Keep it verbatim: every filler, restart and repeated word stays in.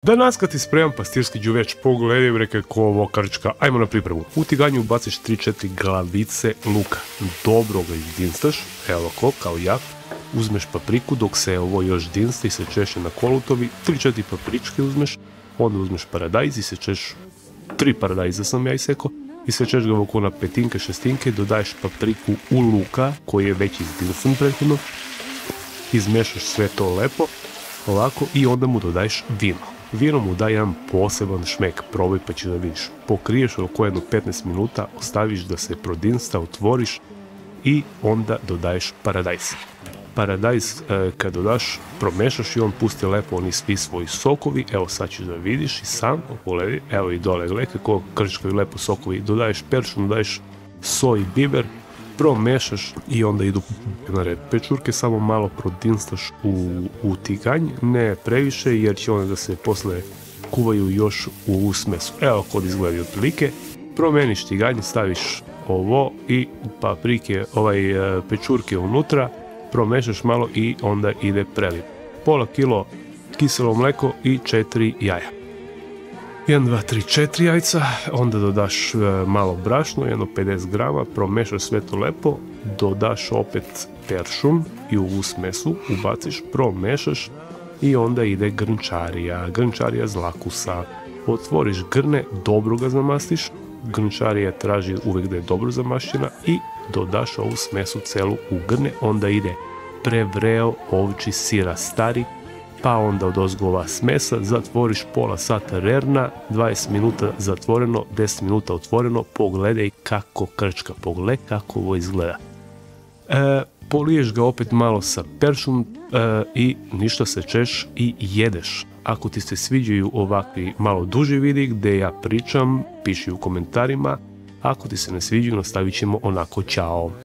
Danas kad ti spremam pastirski đuveč, pogledaj reke ko ovo krčka, ajmo na pripremu. U tiganju ubaciš tri četiri glavice luka, dobro ga izdinstaš, evo ko, kao ja. Uzmeš papriku dok se ovo još dinsta i se češe na kolutovi, tri četiri papričke uzmeš, onda uzmeš paradajz i sečeš, tri paradajza sam ja isekao, i sečeš ga oko na petinke, šestinke, dodaješ papriku u luka koji je već izdinsan prethodno, izmešaš sve to lepo, ovako, i onda mu dodaješ vino. Vino mu daje jedan poseban šmek, probaj pa ćeš da vidiš. Pokriješ oko jedno petnaest minuta, ostaviš da se prodinsta, otvoriš i onda dodaješ paradajz. Paradajz e, kad dodaš, promešaš i on pusti lepo oni svi svoji sokovi, evo sad ćeš da vidiš i sam, pogledaj, evo i dole, gledaj kako krčkaju lepo sokovi, dodaješ peršun, dodaješ soj i biber, promešaš i onda idu na red pečurke, samo malo prodinstaš u, u tiganj, ne previše jer će one da se posle kuvaju još u smesu. Evo kod izgleda otprilike, promeniš tiganj, staviš ovo i paprike, ovaj pečurke unutra, promešaš malo i onda ide preliv. Pola kilo kiselo mleko i četiri jaja. jedan, dva, tri, četiri jajca, onda dodaš malo brašno, jedno pedeset grama, promešaš sve to lepo, dodaš opet peršun i u smesu ubaciš, promešaš i onda ide grnčarija, grnčarija zlakusa. Otvoriš grne, dobro ga zamastiš, grnčarija traži uvek da je dobro zamašćena i dodaš ovu smesu celu u grne, onda ide prevreo ovči sira stari, pa onda odozgo ova smesa, zatvoriš pola sata rerna, dvadeset minuta zatvoreno, deset minuta otvoreno, pogledaj kako krčka, pogledaj kako ovo izgleda. E, poliješ ga opet malo sa peršun e, i ništa sečeš i jedeš. Ako ti se sviđaju ovakvi malo duži videi gde ja pričam, piši u komentarima. Ako ti se ne sviđaju, nastavit ćemo onako, ćao.